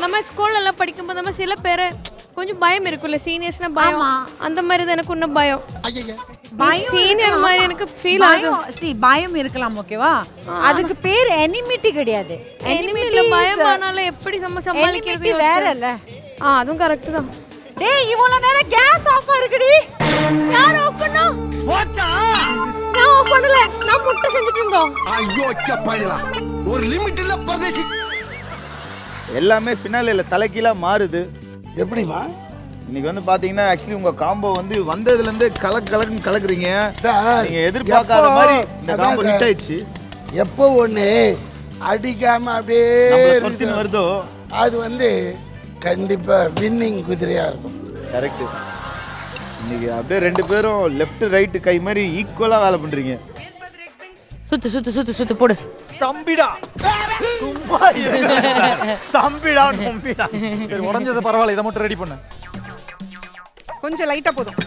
நம்ம ஸ்கூல்ல எல்லாம் படிக்கும்போது நம்ம சில பேர் கொஞ்சம் பயம் இருக்குல்ல சீனியர்ஸ்னா பயம் அந்த மாதிரி தான் எனக்கு இன்னும் பயம் சீனியர் மாதிரி எனக்கு ஃபீல் ஆகும் பயம் இருக்கலாம் ஓகேவா அதுக்கு பேர் எனிமிட்டி கிடையாது எனிமில பயமானால எப்படி சமாளிக்கிறது வேற இல்ல அதுவும் கரெக்ட் தான் டேய் இவ்வளவு நேரம் கேஸ் ஆஃப் இருக்குடி யார் ஆஃப் பண்ணா போச்சா நான் ஆஃப் பண்ணல நான் முட்டை செஞ்சிட்டு இருந்தோம் ஐயோ அக்கா பாயலா ஒரு லிமிட் இல்ல பரதேசி எல்லாமே ஃபினாலேல தலைகீழா மாறுது எப்படிமா இன்னைக்கு வந்து பாத்தீங்கன்னா एक्चुअली உங்க காம்போ வந்து வந்ததுல இருந்து கலக்குன்னு கலக்குறீங்க நீங்க எதிர்பார்க்காத மாதிரி இந்த காம்போ ஹிட் ஆயிச்சு எப்போ ஒண்ணு அடிக்காம அப்படியே நம்ம வருதோ அது வந்து கண்டிப்பா வின்னிங் குதிரையா இருக்கும் கரெக்ட் இன்னைக்கு அப்படியே ரெண்டு பேரும் லெஃப்ட் ரைட் கை மாதிரி ஈக்குவலா வேலை பண்றீங்க சுத்து சுத்து சுத்து சுத்து போடு தம்பிடா சும்மா தம்பிடா தம்பிடா சரி உடைஞ்சது பரவாயில்லை இதை மட்டும் ரெடி பண்ணு கொஞ்சம் லைட்டா போதும்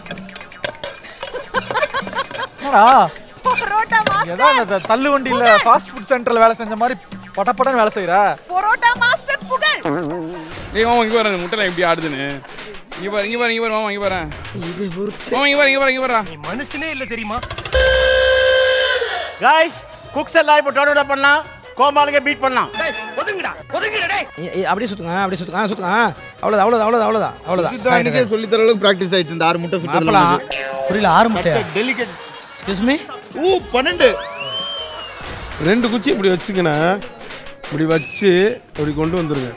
என்னடா பரோட்டா மாஸ்டர் ஏதோ அந்த தள்ளு வண்டியில ஃபாஸ்ட் ஃபுட் சென்டர்ல வேலை செஞ்ச மாதிரி படபடன்னு வேலை செய்யற பரோட்டா மாஸ்டர் புகழ் ஏய் மாமா இங்க பாரு முட்டை எப்படி ஆடுதுன்னு இங்க பாரு மாமா இங்க பாரு மாமா இங்க பாரு நீ மனுஷனே இல்ல தெரியுமா गाइस குக்ஸ் எல்லாம் இப்போ டோட்டா பண்ணலாம் கோமாளிங்க பீட் பண்ணலாம் டேய் ஒதுங்கடா டேய் அப்படியே சுத்துங்க அவ்வளவுதான் இன்னைக்கே சொல்லி தர அளவுக்கு பிராக்டீஸ் ஆயிடுச்சு இந்த 6 முட்டை சுத்தறதுல புரியல 6 முட்டை டெலிகேட் எக்ஸ்கியூஸ் மீ 12 ரெண்டு குச்சி இப்படி வச்சுக்கனா இப்படி வச்சு அப்படி கொண்டு வந்துருங்க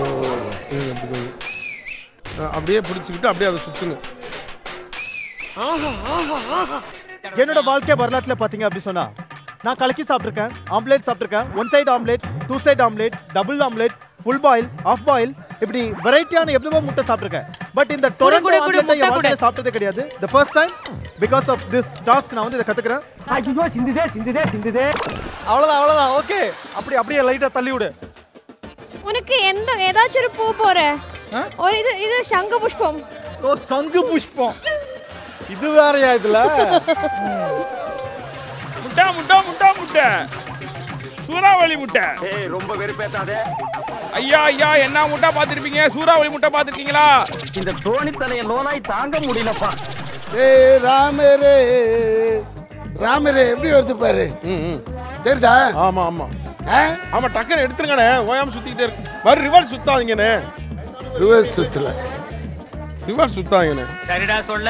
அப்படியே பிடிச்சிக்கிட்டு அப்படியே அதை சுத்துங்க என்னோட வாழ்க்கை வரலாற்றுல பாத்தீங்க அப்படி சொன்னா நான் கலக்கி சாப்பிட்டிருக்கேன் ஆம்லேட் சாப்பிட்டிருக்கேன் one side omelette two side omelette double omelette full boil half boil இப்படி வெரைட்டியான எவ்வளவோ முட்டை சாப்பிட்டிருக்கேன் பட் இந்த டொரண்டோ ஆம்லேட் என் வாழ்க்கையில சாப்பிட்டதே கிடையாது the first time because of this task நான் வந்து இத கத்துக்கிறேன் ஐயோ சிந்துதே அவ்வளவுதான் ஓகே அப்படியே லைட்டா தள்ளி விடு உனக்கு ஏதாச்சும் ஒரு பூ போற ஒரு இது சங்கு புஷ்பம் ஓ சங்கு புஷ்பம் இது வேறயா இதுல முட்டை சூறாவளி முட்டை ஏய் ரொம்ப வெறுப்பேத்தாதே ஐயா என்ன முட்டை பாத்திருப்பீங்க சூறாவளி முட்டை பாத்திருக்கீங்களா இந்த தோணி தலைய லோனாய் தாங்க முடியலப்பா ஏய் ராமரே எப்படி வருது பாரு தெரியுதா ஆமா டக்குன்னு எடுத்துருங்கண்ணே ஓயாம சுத்திக்கிட்டே இருக்கு மறு ரிவர்ஸ் சுத்தாதீங்கண்ணே ரிவர்ஸ் சுத்தல ரிவர்ஸ் சுத்தாதீங்கண்ணே சரிடா சொல்ல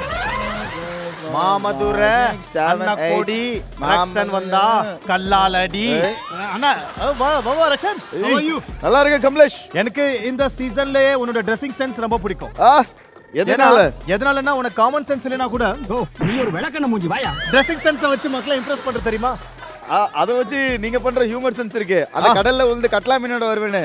மாமதுர கோடி ரக்ஷன் வந்தா கல்லாலடி அண்ணா வா ரக்ஷன் how are you நல்லா இருக்க கமலேஷ் எனக்கு இந்த சீசன்லயே உன்னோட ட்ரெஸ்ஸிங் சென்ஸ் ரொம்ப பிடிக்கும் எதனாலன்னா உனக்கு காமன் சென்ஸ் இல்லனா கூட நீ ஒரு விளக்கண்ண மூஞ்சி வாயா ட்ரெஸ்ஸிங் சென்ஸை வச்சு மக்களை இம்ப்ரெஸ் பண்ற தெரியுமா அத வச்சு நீங்க பண்ற ஹியூமர் சென்ஸ் இருக்கு அந்த கடல்ல விழுந்து கட்லா மீனோட வருவேனே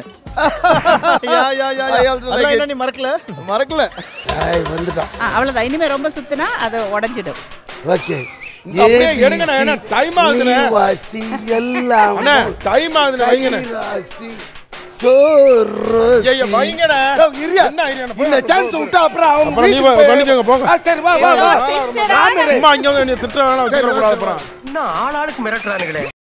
யா நீ மறக்கல ஏய் வந்துடா அவ்வளவுதான் இனிமே ரொம்ப சுத்துனா அது உடைஞ்சிடும் ஓகே அப்படியே எடுங்கண்ணே என்ன டைம் ஆகுதுண்ணே வாசி எல்லாம் அண்ணே டைம் ஆகுதுண்ணே வைங்கண்ணே ராசி சோரோசி ஏய் வைங்கண்ணே என்ன ஐடியா இந்த சான்ஸ் விட்டா அப்புறம் அவங்க நீ பண்ணிக்கங்க போங்க சரி வா சும்மா இங்க வந்து நீ திட்ட வேணாம் வச்சிர கூடாது அப்புறம் இன்னும் ஆளாளுக்கு மிரட்டறானுங்களே